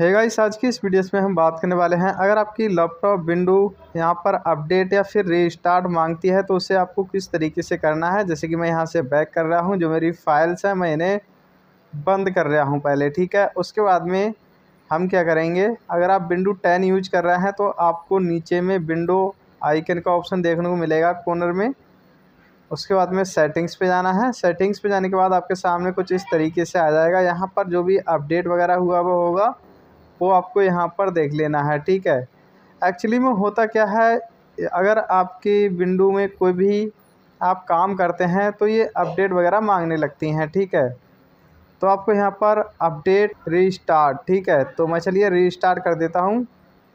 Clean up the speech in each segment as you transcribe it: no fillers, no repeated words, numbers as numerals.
Hey guys, आज की इस वीडियोस में हम बात करने वाले हैं अगर आपकी लैपटॉप विंडो यहाँ पर अपडेट या फिर रीस्टार्ट मांगती है तो उसे आपको किस तरीके से करना है। जैसे कि मैं यहाँ से बैक कर रहा हूँ, जो मेरी फाइल्स हैं मैं इन्हें बंद कर रहा हूँ पहले, ठीक है। उसके बाद में हम क्या करेंगे, अगर आप विंडो 10 यूज कर रहे हैं तो आपको नीचे में विंडो आइकन का ऑप्शन देखने को मिलेगा कॉर्नर में। उसके बाद में सेटिंग्स पे जाना है। सेटिंग्स पे जाने के बाद आपके सामने कुछ इस तरीके से आ जाएगा। यहाँ पर जो भी अपडेट वगैरह हुआ वो होगा वो आपको यहाँ पर देख लेना है, ठीक है। एक्चुअली में होता क्या है, अगर आपकी विंडो में कोई भी आप काम करते हैं तो ये अपडेट वगैरह मांगने लगती हैं, ठीक है। तो आपको यहाँ पर अपडेट रीस्टार्ट, ठीक है। तो मैं चलिए रीस्टार्ट कर देता हूँ।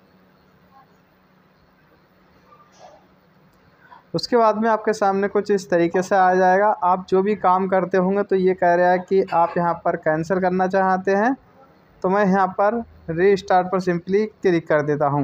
उसके बाद में आपके सामने कुछ इस तरीके से आ जाएगा। आप जो भी काम करते होंगे तो ये कह रहा है कि आप यहाँ पर कैंसिल करना चाहते हैं, तो मैं यहाँ पर रीस्टार्ट पर सिंपली क्लिक कर देता हूँ।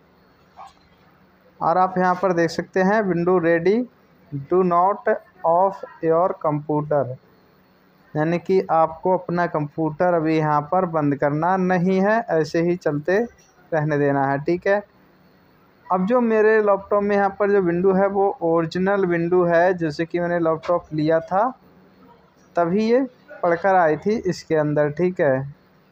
और आप यहाँ पर देख सकते हैं window ready, do not off your computer, यानी कि आपको अपना कंप्यूटर अभी यहाँ पर बंद करना नहीं है, ऐसे ही चलते रहने देना है, ठीक है। अब जो मेरे लैपटॉप में यहाँ पर जो विंडो है वो ओरिजिनल विंडो है, जैसे कि मैंने लैपटॉप लिया था तभी ये पढ़कर आई थी इसके अंदर, ठीक है।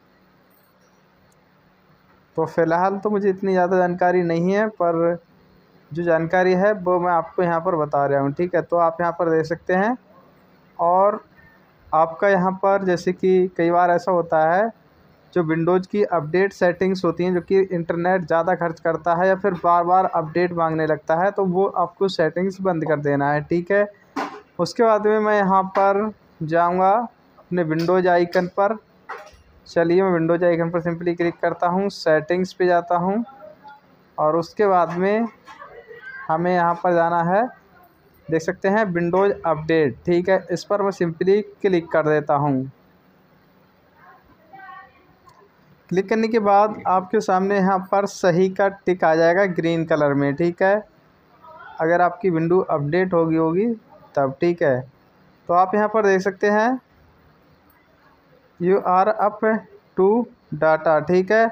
तो फ़िलहाल तो मुझे इतनी ज़्यादा जानकारी नहीं है, पर जो जानकारी है वो मैं आपको यहाँ पर बता रहा हूँ, ठीक है। तो आप यहाँ पर देख सकते हैं। और आपका यहाँ पर जैसे कि कई बार ऐसा होता है, जो विंडोज़ की अपडेट सेटिंग्स होती हैं, जो कि इंटरनेट ज़्यादा खर्च करता है या फिर बार बार अपडेट मांगने लगता है, तो वो आपको सेटिंग्स बंद कर देना है, ठीक है। उसके बाद में मैं यहाँ पर जाऊँगा अपने विंडोज़ आइकन पर। चलिए मैं विंडोज़ आइकन पर सिंपली क्लिक करता हूँ, सेटिंग्स पे जाता हूँ और उसके बाद में हमें यहाँ पर जाना है, देख सकते हैं विंडोज़ अपडेट, ठीक है। इस पर मैं सिंपली क्लिक कर देता हूँ। क्लिक करने के बाद आपके सामने यहाँ पर सही का टिक आ जाएगा ग्रीन कलर में, ठीक है। अगर आपकी विंडो अपडेट होगी तब, ठीक है। तो आप यहाँ पर देख सकते हैं you are up to date, ठीक है।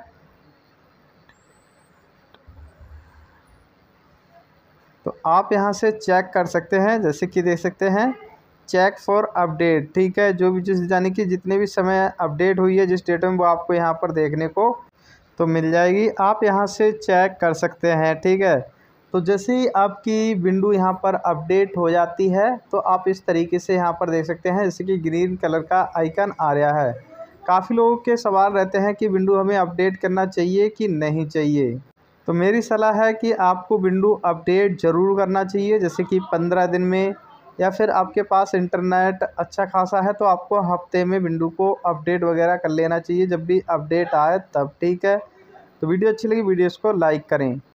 तो आप यहाँ से चेक कर सकते हैं, जैसे कि देख सकते हैं चेक फॉर अपडेट, ठीक है। जो भी यानी कि जितने भी समय अपडेट हुई है जिस डेट में, वो आपको यहाँ पर देखने को तो मिल जाएगी। आप यहाँ से चेक कर सकते हैं, ठीक है। तो जैसे ही आपकी विंडो यहाँ पर अपडेट हो जाती है तो आप इस तरीके से यहाँ पर देख सकते हैं, जैसे कि ग्रीन कलर का आइकन आ रहा है। काफ़ी लोगों के सवाल रहते हैं कि विंडो हमें अपडेट करना चाहिए कि नहीं चाहिए। तो मेरी सलाह है कि आपको विंडो अपडेट ज़रूर करना चाहिए, जैसे कि 15 दिन में, या फिर आपके पास इंटरनेट अच्छा खासा है तो आपको हफ्ते में विंडो को अपडेट वगैरह कर लेना चाहिए, जब भी अपडेट आए तब, ठीक है। तो वीडियो अच्छी लगी वीडियोस को लाइक करें।